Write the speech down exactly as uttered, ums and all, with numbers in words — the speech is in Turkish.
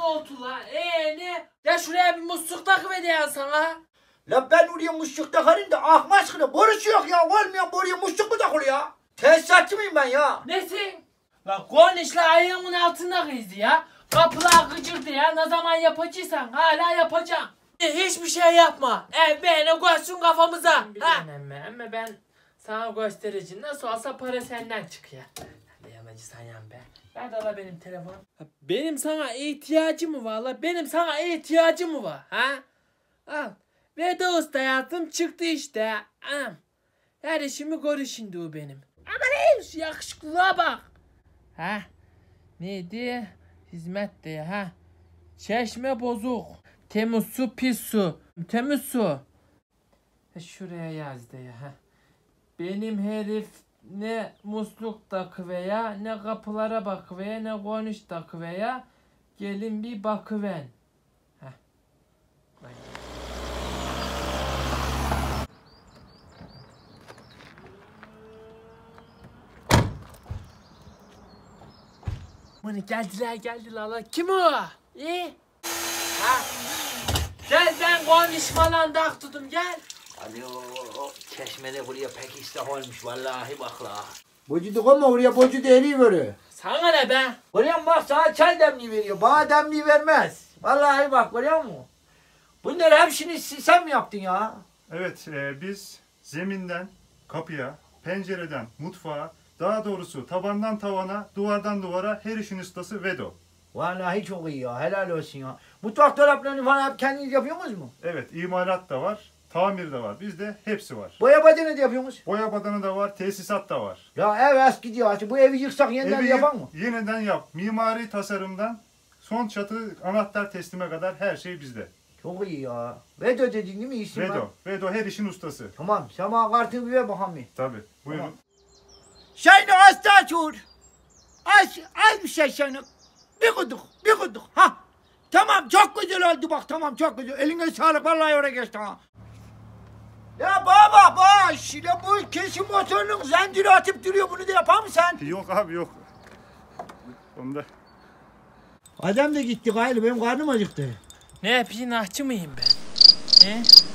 oldu la? Eee ne? Ya şuraya bir musluk takıver ya sana. La ben oraya musluk takarım da ahma aşkına borusu yok ya. Olmayan boruya musluk mu takılıyor ya? Tesisatçı mıyım ben ya? Nesin? La konuşla ayağımın altında kıydı ya. Kapılar gıcırdı ya. Ne zaman yapacaksan hala yapacağım. Hiçbir şey yapma. Ev beni koysun kafamıza. Ha? Ama ben sana göstereceğim. Nasıl olsa para senden çıkıyor. Hadi yalancı sayan be. Ver de la benim telefonum. Benim sana ihtiyacım mı var la? Benim sana ihtiyacım mı var? Ha? Al. Ve de usta hayatım çıktı işte. Am. Her işimi gör şimdi o benim. Ama ne şu yakışıklığa bak. Ha? Neydi? Hizmet de ha. Çeşme bozuk. Temiz su pis su. Temiz su. Şuraya yaz de ya. Ha. Benim herif ne musluk takıveya, ne kapılara bakıveya, ne konuş takıveya. Gelin bir bakıven. Heh. Bak. Bunu geldiler geldiler la. Kim o? İyi. Ha. Gel ben konuşmadan dak tutum gel. Hadi o, o çeşmede buraya pek iştah olmuş vallahi bak la. Bocu da koyma oraya bocu değeri veriyor. Sana ne be? Görüyor musun bak sana çay demliği veriyor. Bana demliği vermez. Vallahi bak görüyor musun? Bunları hepsini sen mi yaptın ya? Evet e, biz zeminden kapıya, pencereden mutfağa, daha doğrusu tabandan tavana, duvardan duvara her işin ustası Vedo. Vallahi çok iyi ya helal olsun ya. Mutfak dolaplarını falan hep kendiniz yapıyorsunuz mu? Evet imalat da var, tamir de var. Bizde hepsi var. Boya badana da yapıyorsunuz. Boya badanı da var, tesisat da var. Ya ev eski diyor. Bu evi yıksak yeniden Evi yapan mı? yeniden yap. Mimari tasarımdan son çatı anahtar teslime kadar her şey bizde. Çok iyi ya. Vedo dediğin değil mi isim var? Vedo. Vedo her işin ustası. Tamam. Sen bana kartını bir ver bakalım. Tabii. Buyurun. Tamam. Şeyini hasta açıyor. Az, az bir şey şeyini. Bir kuduk, bir kuduk. Ha. Tamam çok güzel oldu bak tamam çok güzel. Eline sağlık vallahi oraya geçti ha. Ya baba bak şimdi bu kesim motorunun zinciri atıp duruyor bunu da yapar mısın sen? Yok abi yok. Onda. Adam da gitti gayrı benim karnım acıktı. Ne yapayım ahçı mıyım ben? He?